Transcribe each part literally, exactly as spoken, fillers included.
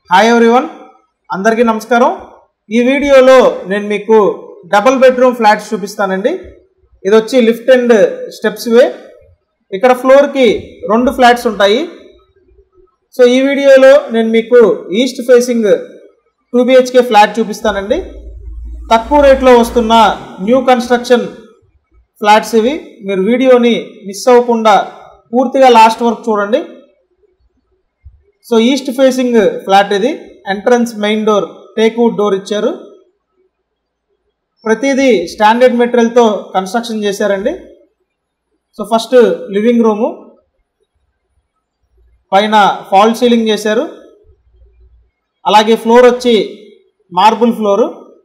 Hi everyone, అందరికీ నమస్కారం। ఈ వీడియోలో నేను మీకు డబుల్ బెడ్రూమ్ ఫ్లాట్స్ చూపిస్తానండి। ఇది వచ్చి లిఫ్ట్ అండ్ స్టెప్స్ వే। ఇక్కడ ఫ్లోర్ కి రెండు ఫ్లాట్స్ ఉంటాయి। సో ఈ వీడియోలో నేను మీకు east facing two BHK flat చూపిస్తానండి। తక్కువ రేట్లో వస్తున్న న్యూ కన్స్ట్రక్షన్ ఫ్లాట్స్ ఇవి। మీరు వీడియోని మిస్ అవ్వకుండా పూర్తిగా లాస్ట్ వరకు చూడండి। సో ఈస్ట్ ఫేసింగ్ ఫ్లాట్ ఇది। Entrance main door teakwood door ఇచ్చారు। ప్రతిదీ స్టాండర్డ్ మెటీరియల్ తో కన్స్ట్రక్షన్ చేశారండి। సో ఫస్ట్ లివింగ్ రూము, పైన ఫాల్ సీలింగ్ చేశారు। అలాగే ఫ్లోర్ వచ్చి marble floor.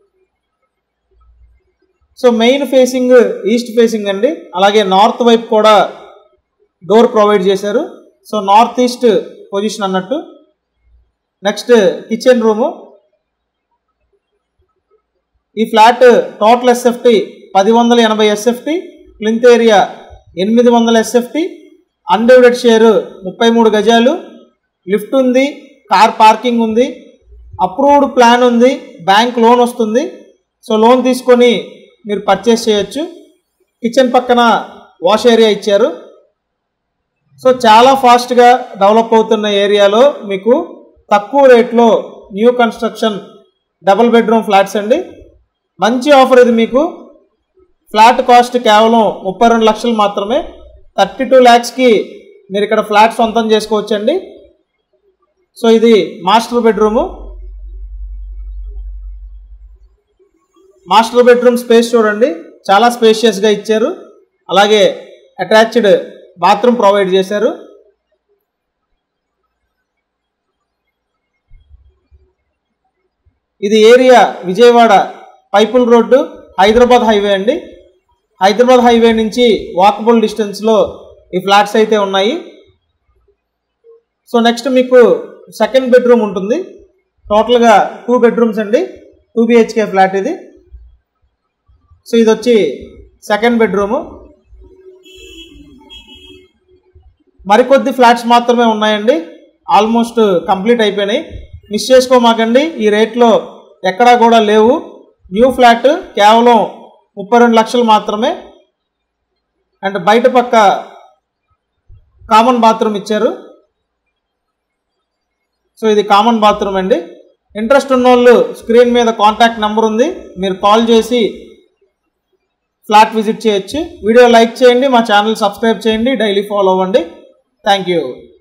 So main facing east facing అండి। అలాగే నార్త్ వైపు కూడా డోర్ ప్రొవైడ్ చేశారు। సో నార్త్ ఈస్ట్ పొజిషన్ అన్నట్టు। Next kitchen room. ఈ ఫ్లాట్ టోటల్ ఎస్ఎఫ్టీ పది వందల ఎనభై ఎస్ఎఫ్టీ, ప్లింత్ ఏరియా ఎనిమిది వందల ఎస్ఎఫ్టీ, అన్డివైడెడ్ షేర్ ముప్పై మూడు గజాలు, లిఫ్ట్ ఉంది, కార్ పార్కింగ్ ఉంది, అప్రూవ్డ్ ప్లాన్ ఉంది, బ్యాంక్ లోన్ వస్తుంది। సో లోన్ తీసుకొని మీరు పర్చేస్ చేయొచ్చు। కిచెన్ పక్కన వాష్ ఏరియా ఇచ్చారు। సో చాలా ఫాస్ట్గా డెవలప్ అవుతున్న ఏరియాలో మీకు తక్కువ రేట్లో new construction double bedroom flats అండి। మంచి ఆఫర్ ఇది మీకు। ఫ్లాట్ కాస్ట్ కేవలం ముప్పై రెండు లక్షలు మాత్రమే। థర్టీ టూ ల్యాక్స్కి మీరు ఇక్కడ ఫ్లాట్ సొంతం చేసుకోవచ్చండి। సో ఇది master bedroom. Master bedroom space చూడండి, చాలా స్పేషియస్గా ఇచ్చారు। అలాగే అటాచ్డ్ బాత్రూమ్ ప్రొవైడ్ చేశారు। ఇది ఏరియా విజయవాడ పైపుల్ రోడ్డు, హైదరాబాద్ హైవే అండి। హైదరాబాద్ హైవే నుంచి వాకబుల్ డిస్టెన్స్లో ఈ ఫ్లాట్స్ అయితే ఉన్నాయి। సో నెక్స్ట్ మీకు సెకండ్ బెడ్రూమ్ ఉంటుంది। టోటల్గా టూ బెడ్రూమ్స్ అండి, టూ బిహెచ్కే ఫ్లాట్ ఇది। సో ఇది వచ్చి సెకండ్ బెడ్రూము। మరికొద్ది ఫ్లాట్స్ మాత్రమే ఉన్నాయండి, ఆల్మోస్ట్ కంప్లీట్ అయిపోయినాయి। మిస్ చేసుకోమాకండి, ఈ రేట్లో ఎక్కడా కూడా లేవు। న్యూ ఫ్లాట్ కేవలం ముప్పై రెండు లక్షలు మాత్రమే। అండ్ బయట పక్క కామన్ బాత్రూమ్ ఇచ్చారు। సో ఇది కామన్ బాత్రూమ్ అండి। ఇంట్రెస్ట్ ఉన్నోళ్ళు స్క్రీన్ మీద కాంటాక్ట్ నెంబర్ ఉంది, మీరు కాల్ చేసి ఫ్లాట్ విజిట్ చేయొచ్చు। వీడియో లైక్ చేయండి, మా ఛానల్ సబ్స్క్రైబ్ చేయండి, డైలీ ఫాలో అవ్వండి। Thank you.